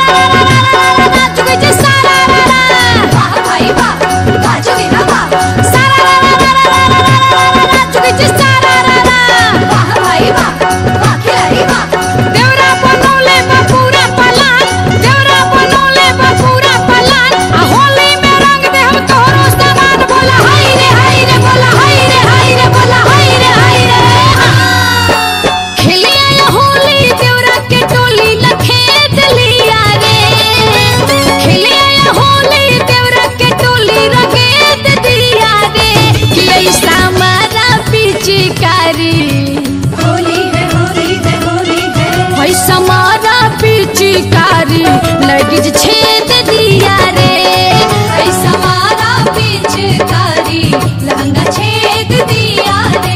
लगीज छेद दिया रे, ऐसा मारा पिचकारी लहंगा छेद दिया रे।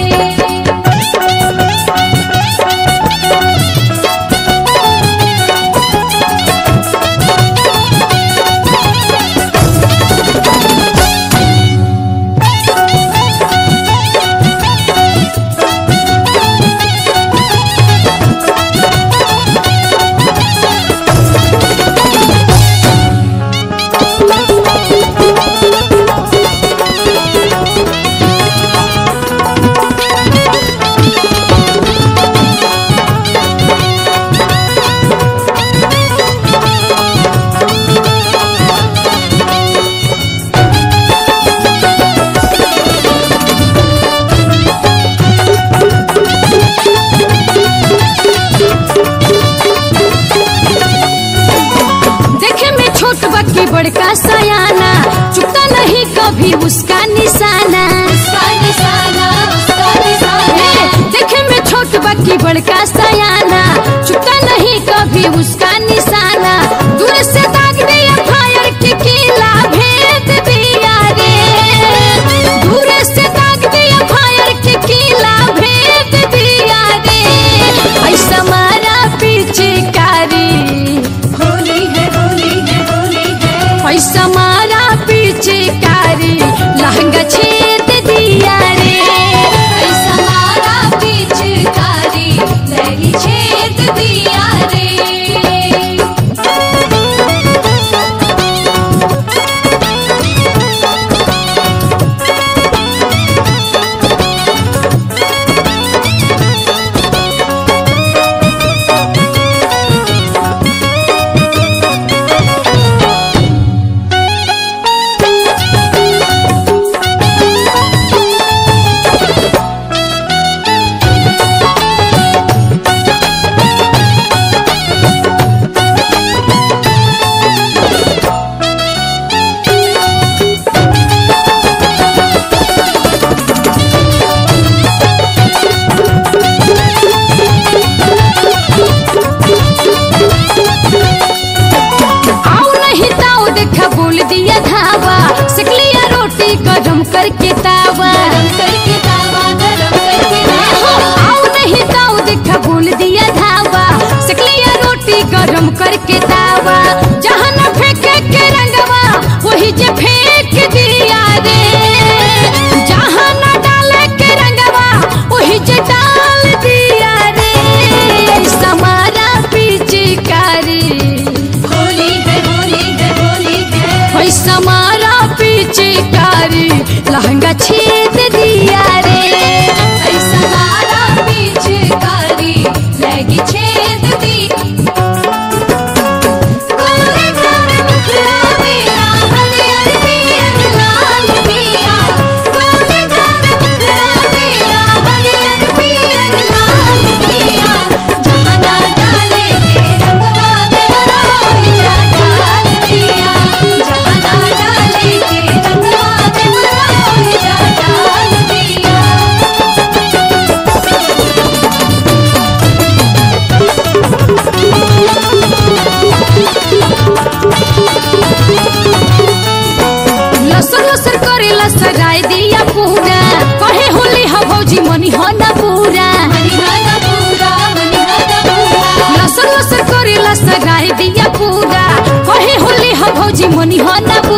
बड़का सयाना चुकता नहीं कभी उसका निशाना, उसका निशाना, उसका निशाना। देखे में छोट बक्की बड़का सयाना चुकता नहीं कभी उसका निशाना। दूर से दाग दिया फायर के किला भेद दिया रे, दूर से दाग दिया फायर के किला भेद दिया रे। ऐसा मारा पिचकारी ऐसा मारा पिचकारी लहंगा छेद दिया रे, ऐसा मारा पिचकारी लहंगा छेद दिया रे। गरम करके तावा, गरम करके तावा, गरम करके तावा। आओ नहीं ताऊ देखा बोल दिया धावा, सकलिया रोटी गरम करके तावा। जहाँ न फेंके के रंगवा वही जे फेंक दिया रे, जहाँ न डाले के रंगवा वही जे डाल दिया रे। ऐसा मारा पिचकारी होली है, होली है, होली है। ऐसा मारा पिचकारी लहंगा छेद दिया रे, ऐसा मारा पिचकारी लहंगी छेद दी। लसर लसर करे लसराय दिया पूरा, कहे होली हा भौजी मनी हो ना पूरा, मनी हो ना पूरा, मनी हो ना पूरा। लसर लसर करे लसराय दिया पूरा, कहे होली हा भौजी मनी हो ना